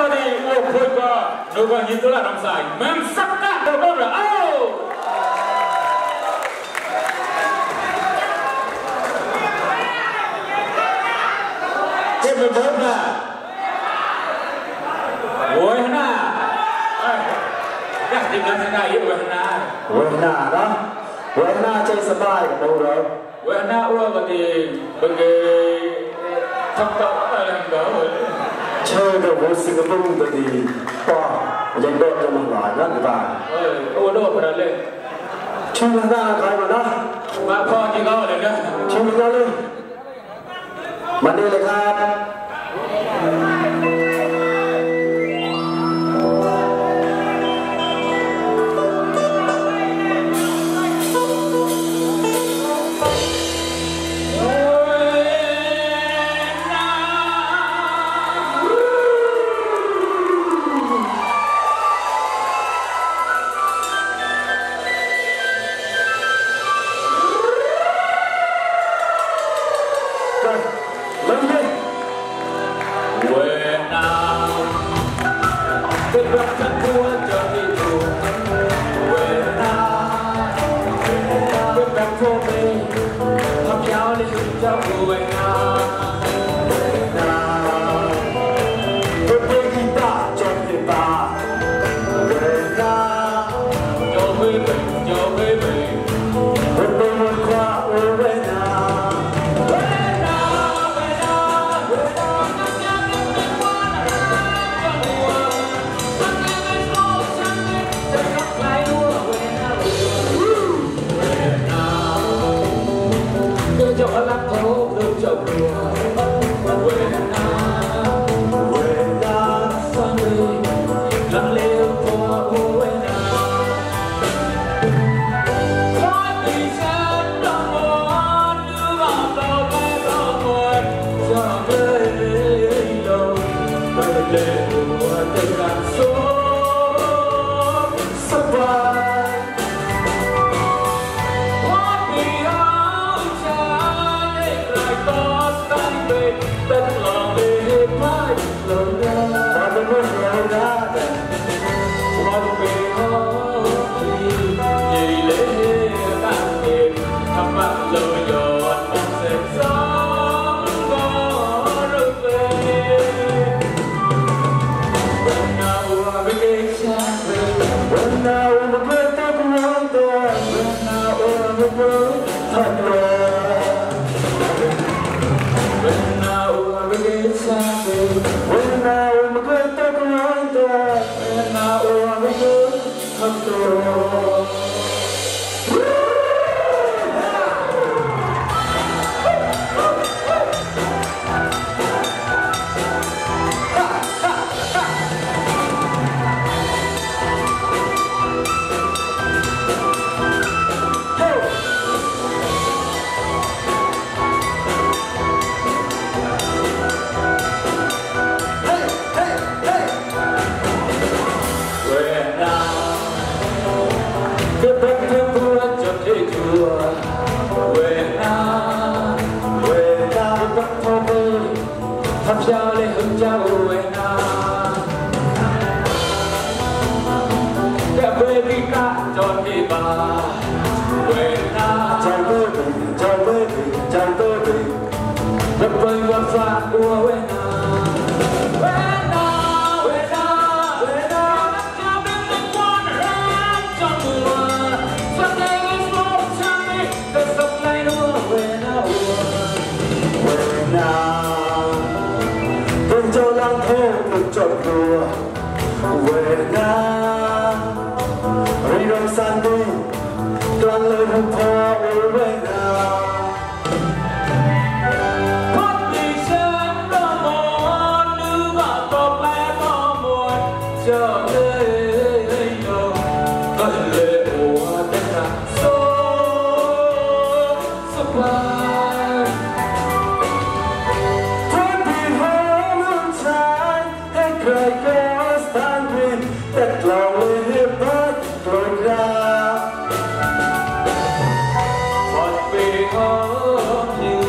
đi ô khôi qua nó còn nhìn tôi là làm sai mang sắc cả đầu đâu là cái mình bốn là ôi hả cácทีมงานทางใดเยอะเว้ยฮะเว้ยฮะเนาะเว้ยฮะใจสบายกับเราเลยเว้ยฮะอ้วนก็ดีเป็นไงทำต่ออะไรกันเลยเชื่อเดี๋ยวสิงคโปร์ก็ดีก็ยังโดดจะมาหลายนั่นหรือเปล่าโอ้โดดขนาดเลยชื่อมันน่าใครมานะมาพ่อที่เขาเลยนะชื่อมันน่าเลยมาดีเลยครับ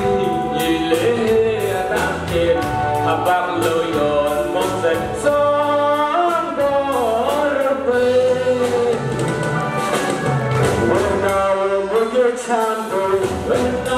Hãy subscribe cho kênh Ghiền Mì Gõ để không bỏ lỡ những video hấp dẫn านโดยเวลา